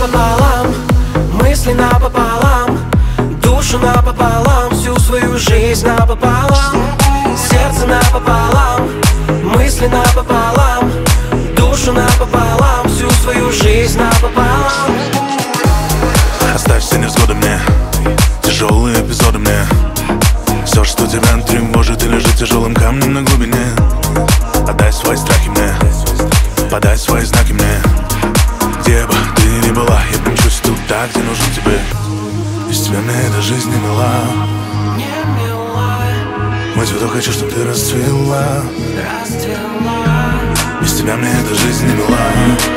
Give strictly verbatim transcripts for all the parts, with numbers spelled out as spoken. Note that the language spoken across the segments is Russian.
напополам, мысли напополам, душу напополам, всю свою жизнь напополам. Сердце напополам, мысли напополам, душу напополам, всю свою жизнь напополам. Оставь все невзгоды мне, тяжелые эпизоды мне. Все, что тебя тревожит и лежит тяжелым камнем на глубине. Отдай свои страхи мне, подай свои знаки мне. Где бы ты ни была, я примчусь туда, где нужен тебе. Без тебя мне эта жизнь не мила. Мой цветок, хочу, чтоб ты расцвела. Без тебя мне эта жизнь не мила.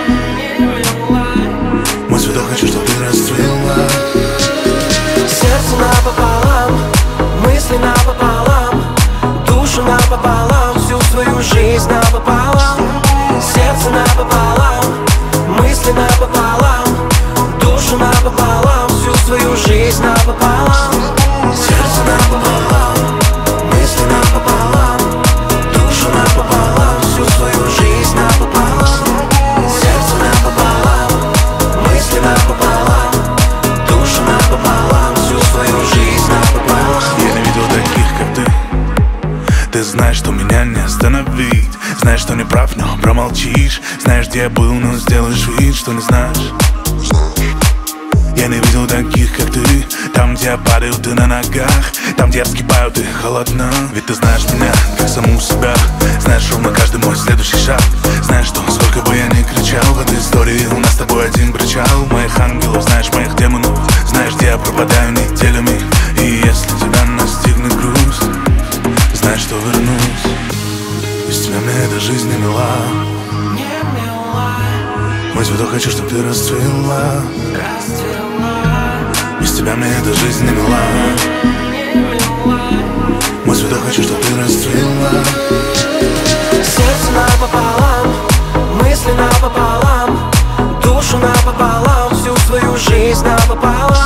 Мой цветок, хочу, чтоб ты расцвела. Сердце напополам, мысли напополам, душу напополам, всю свою жизнь напополам. Сердце напополам, мысли напополам, душу напополам, всю свою жизнь напополам. Сердце напополам, мысли напополам, душу напополам, всю свою жизнь напополам. Сердце напополам, мысли напополам, душу напополам, всю свою жизнь напополам. Я не видел таких, как ты. Ты знаешь, что меня не остановить. Знаешь, что не прав, но промолчишь. Знаешь, где я был, но сделаешь вид, что не знаешь. Я не видел таких, как ты. Там, где я падаю, ты на ногах. Там, где я вскипаю, ты холодна. Ведь ты знаешь меня, как саму себя. Знаешь ровно каждый мой следующий шаг. Знаешь, что сколько бы я ни кричал в этой истории, у нас с тобой один причал. Моих ангелов, знаешь, моих демонов. Знаешь, где я пропадаю неделями. И если тебя настигнет грусть, знаешь, что вернусь. Без тебя мне эта жизнь не мила. Мой цветок, хочу, чтоб ты расцвела. Без тебя мне эта жизнь не мила. Мой цветок, хочу, чтоб ты расцвела. Сердце напополам, мысли напополам, душу напополам, всю свою жизнь напополам.